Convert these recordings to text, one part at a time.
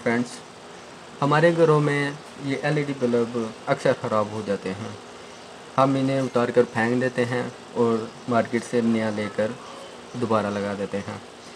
Friends, हमारे घरों में ये एलईडी बल्ब अक्सर ख़राब हो जाते हैं। हम इन्हें उतार कर फेंक देते हैं और मार्केट से नया लेकर दोबारा लगा देते हैं।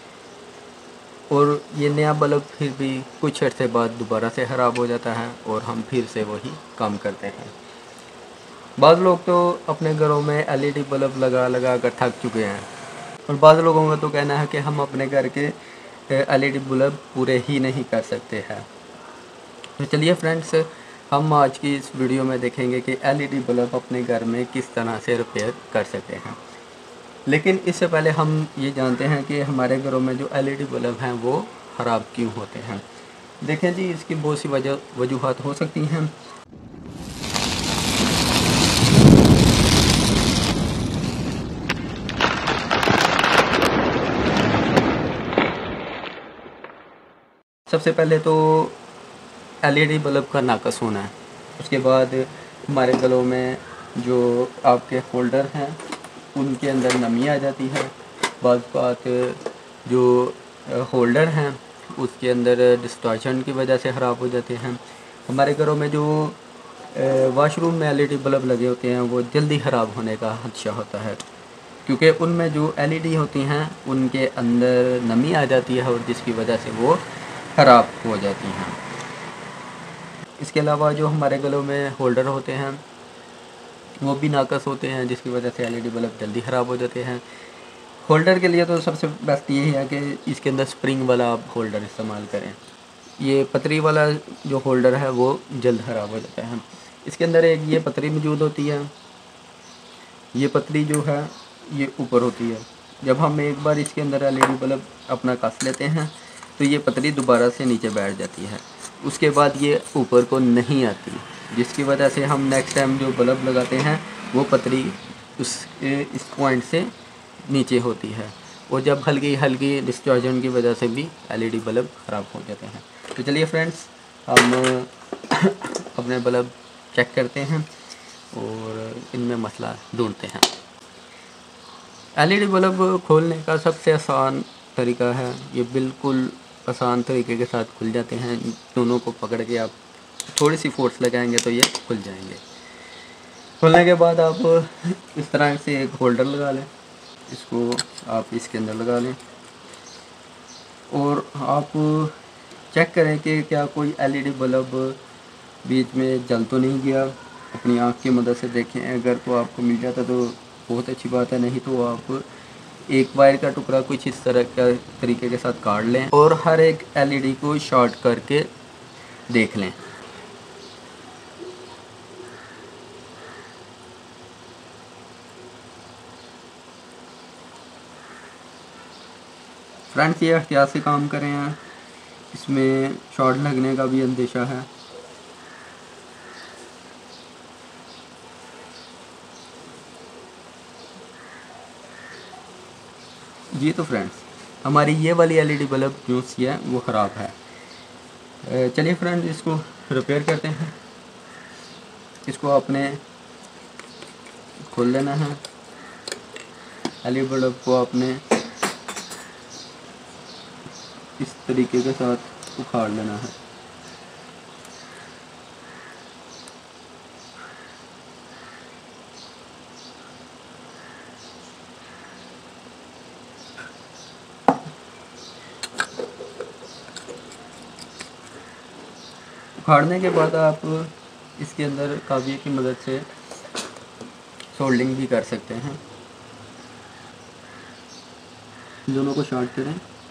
और ये नया बल्ब फिर भी कुछ अर्से बाद दोबारा से ख़राब हो जाता है और हम फिर से वही काम करते हैं। बाद लोग तो अपने घरों में एलईडी बल्ब लगा लगा कर थक चुके हैं और बाद लोगों का तो कहना है कि हम अपने घर के एलईडी बल्ब पूरे ही नहीं कर सकते हैं। तो चलिए फ्रेंड्स, हम आज की इस वीडियो में देखेंगे कि एलईडी बल्ब अपने घर में किस तरह से रिपेयर कर सकते हैं। लेकिन इससे पहले हम ये जानते हैं कि हमारे घरों में जो एलईडी बल्ब हैं वो ख़राब क्यों होते हैं। देखें जी, इसकी बहुत सी वजूहात हो सकती हैं। सबसे पहले तो एलईडी बल्ब का नाकस होना है। उसके बाद हमारे गलों में जो आपके होल्डर हैं उनके अंदर नमी आ जाती है। बाद बात जो होल्डर हैं उसके अंदर डिस्टॉर्शन की वजह से ख़राब हो जाते हैं। हमारे घरों में जो वॉशरूम में एलईडी बल्ब लगे होते हैं वो जल्दी ख़राब होने का खदशा होता है, क्योंकि उनमें जो एलईडी होती हैं उनके अंदर नमी आ जाती है और जिसकी वजह से वो ख़राब हो जाती हैं। इसके अलावा जो हमारे गलों में होल्डर होते हैं वो भी नाकस होते हैं, जिसकी वजह से एलईडी बल्ब जल्दी ख़राब हो जाते हैं। होल्डर के लिए तो सबसे बेस्ट यही है कि इसके अंदर स्प्रिंग वाला आप होल्डर इस्तेमाल करें। ये पतरी वाला जो होल्डर है वो जल्द ख़राब हो जाता है। इसके अंदर एक ये पतरी मौजूद होती है। ये पतरी जो है ये ऊपर होती है। जब हम एक बार इसके अंदर एलईडी बल्ब अपना कस लेते हैं तो ये पतरी दोबारा से नीचे बैठ जाती है। उसके बाद ये ऊपर को नहीं आती, जिसकी वजह से हम नेक्स्ट टाइम जो बल्ब लगाते हैं वो पतरी इस पॉइंट से नीचे होती है और जब हल्की हल्की डिस्टॉर्शन की वजह से भी एलईडी बल्ब ख़राब हो जाते हैं। तो चलिए फ्रेंड्स, हम अपने बल्ब चेक करते हैं और इनमें मसला ढूंढते हैं। एलईडी बल्ब खोलने का सबसे आसान तरीका है, ये बिल्कुल आसान तरीके के साथ खुल जाते हैं। दोनों को पकड़ के आप थोड़ी सी फोर्स लगाएंगे तो ये खुल जाएंगे। खुलने के बाद आप इस तरह से एक होल्डर लगा लें, इसको आप इसके अंदर लगा लें और आप चेक करें कि क्या कोई एलईडी बल्ब बीच में जल तो नहीं गया। अपनी आँख की मदद से देखें, अगर तो आपको मिल जाता तो बहुत अच्छी बात है, नहीं तो आप एक वायर का टुकड़ा कुछ इस तरह का तरीके के साथ काट लें और हर एक एलईडी को शॉर्ट करके देख लें। फ्रेंड्स, ये एहतियात से काम करें हैं, इसमें शॉर्ट लगने का भी अंदेशा है। जी तो फ्रेंड्स, हमारी ये वाली एलईडी बल्ब जो सी है वो ख़राब है। चलिए फ्रेंड्स, इसको रिपेयर करते हैं। इसको आपने खोल लेना है। एलईडी बल्ब को आपने इस तरीके के साथ उखाड़ लेना है। उखाड़ने के बाद आप इसके अंदर काबिये की मदद से सोल्डिंग भी कर सकते हैं। दोनों को शॉर्ट करें।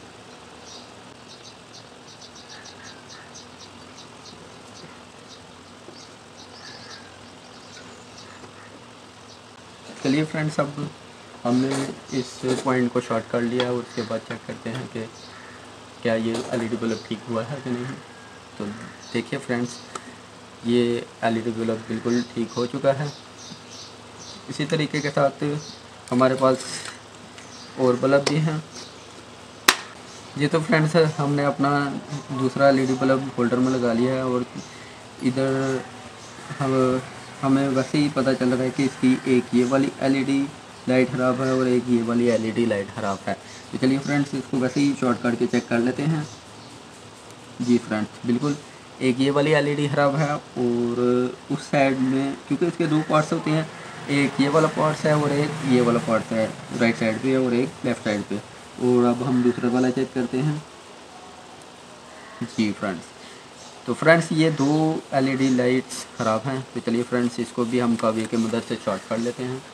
चलिए फ्रेंड्स, अब हमने इस पॉइंट को शॉर्ट कर लिया और उसके बाद चेक करते हैं कि क्या ये एलईडी बल्ब ठीक हुआ है कि नहीं। तो देखिए फ्रेंड्स, ये एलईडी बल्ब बिल्कुल ठीक हो चुका है। इसी तरीके के साथ हमारे पास और बल्ब भी हैं। ये तो फ्रेंड्स, हमने अपना दूसरा एलईडी बल्ब होल्डर में लगा लिया है और इधर हमें वैसे ही पता चल रहा है कि इसकी एक ये वाली एलईडी लाइट ख़राब है और एक ये वाली एलईडी लाइट ख़राब है। तो चलिए फ्रेंड्स, इसको वैसे ही शॉर्ट करके चेक कर लेते हैं। जी फ्रेंड्स, बिल्कुल एक ये वाली एलईडी ख़राब है और उस साइड में, क्योंकि इसके दो पार्ट्स होते हैं, एक ये वाला पार्ट्स है और एक ये वाला पार्ट्स है, राइट साइड पे और एक लेफ़्ट साइड पे। और अब हम दूसरा वाला चेक करते हैं। जी फ्रेंड्स, तो फ्रेंड्स ये दो एलईडी लाइट्स ख़राब हैं। तो चलिए फ्रेंड्स, इसको भी हम काविये की मदद से शॉर्ट कर लेते हैं।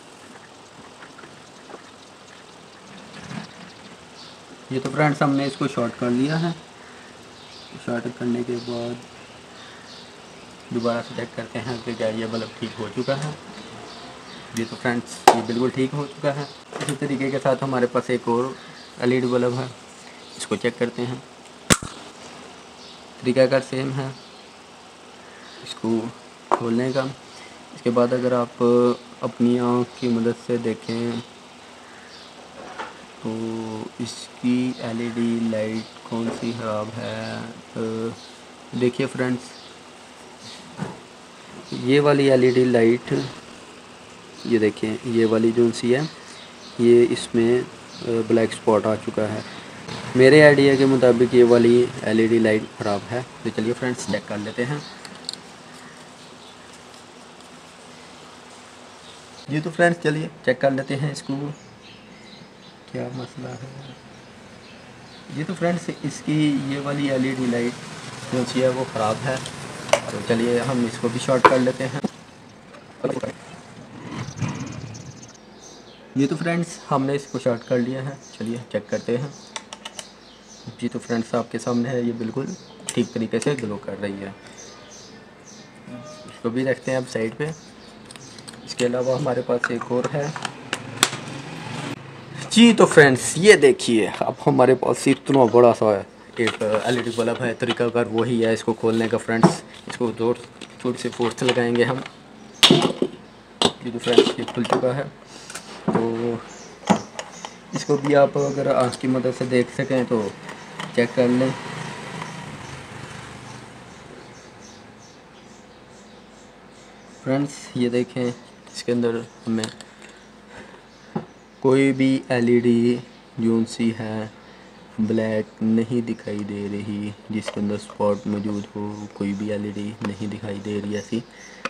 ये तो फ्रेंड्स हमने इसको शॉर्ट कर लिया है। शॉर्ट करने के बाद दोबारा से चेक करते हैं कि क्या ये बल्ब ठीक हो चुका है। ये तो फ्रेंड्स ये बिल्कुल ठीक हो चुका है। इसी तरीके के साथ हमारे पास एक और एलईडी बल्ब है, इसको चेक करते हैं। तरीकाकार सेम है इसको खोलने का। इसके बाद अगर आप अपनी आँख की मदद से देखें तो इसकी एलईडी लाइट कौन सी ख़राब है। देखिए फ्रेंड्स, ये वाली एलईडी लाइट, ये देखिए ये वाली जो सी है, ये इसमें ब्लैक स्पॉट आ चुका है। मेरे आइडिया के मुताबिक ये वाली एलईडी लाइट ख़राब है। तो चलिए फ्रेंड्स चेक कर लेते हैं। जी तो फ्रेंड्स चलिए चेक कर लेते हैं इसको क्या मसला है। जी तो फ्रेंड्स इसकी ये वाली एलईडी लाइट जो सी है वो ख़राब है। तो चलिए हम इसको भी शॉर्ट कर लेते हैं। ये तो फ्रेंड्स हमने इसको शॉर्ट कर लिया है। चलिए चेक करते हैं। जी तो फ्रेंड्स आपके सामने है, ये बिल्कुल ठीक तरीके से ग्लो कर रही है। इसको भी रखते हैं अब साइड पे। इसके अलावा हमारे पास एक और है। जी तो फ्रेंड्स ये देखिए, अब हमारे पास इतना बड़ा सा एक एलईडी बल्ब है। तरीकाकार वही है इसको खोलने का फ्रेंड्स। इसको थोड़ी सी फोर्स लगाएंगे हम। जी तो फ्रेंड्स ये खुल चुका है। तो इसको भी आप अगर आँख की मदद से देख सकें तो चेक कर लें। फ्रेंड्स ये देखें, इसके अंदर हमें कोई भी एलईडी जो सी है ब्लैक नहीं दिखाई दे रही, जिसके अंदर स्पॉट मौजूद हो, कोई भी एलईडी नहीं दिखाई दे रही ऐसी।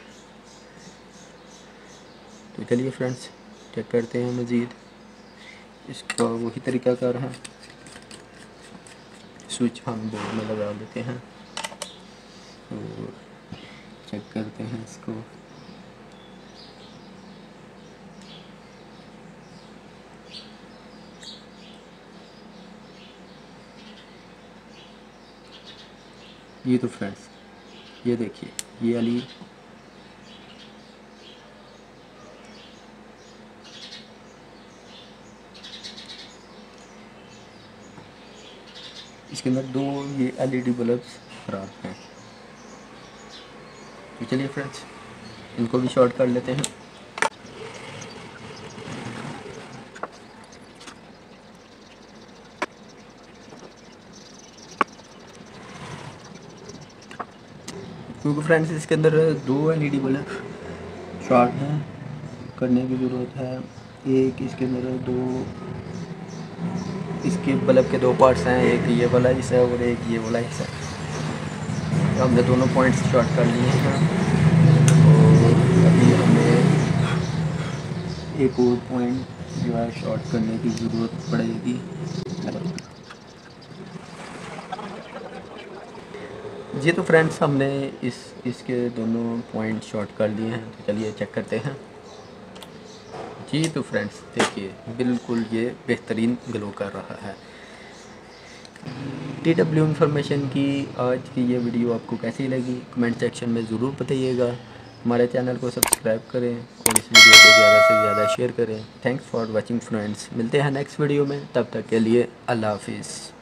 तो चलिए फ्रेंड्स चेक करते हैं मज़ीद। इसका वही तरीकाकार है, स्विच हम बोर्ड में लगा देते हैं और चेक करते हैं इसको। ये तो फ्रेंड्स ये देखिए ये वाली इसके अंदर दो ये एलईडी बल्ब्स ख़राब हैं। तो चलिए फ्रेंड्स इनको भी शॉर्ट कर लेते हैं। क्योंकि फ्रेंड्स इसके अंदर दो एलईडी बल्ब शॉर्ट हैं, करने की ज़रूरत है। एक इसके अंदर दो इसके बल्ब के दो पार्ट्स हैं, एक ये वाला हिस्सा है और एक ये वाला हिस्सा है। तो हमने दोनों पॉइंट्स शॉर्ट कर लिए हैं और अभी हमें एक और पॉइंट जो है शॉर्ट करने की ज़रूरत पड़ेगी। जी तो फ्रेंड्स हमने इसके दोनों पॉइंट शॉर्ट कर लिए हैं। तो चलिए चेक करते हैं। जी तो फ्रेंड्स देखिए बिल्कुल ये बेहतरीन ग्लो कर रहा है। TW इन्फॉर्मेशन की आज की ये वीडियो आपको कैसी लगी कमेंट सेक्शन में ज़रूर बताइएगा। हमारे चैनल को सब्सक्राइब करें और इस वीडियो को ज़्यादा से ज़्यादा शेयर करें। Thanks for watching friends. मिलते हैं नेक्स्ट वीडियो में, तब तक के लिए अल्लाह हाफिज़।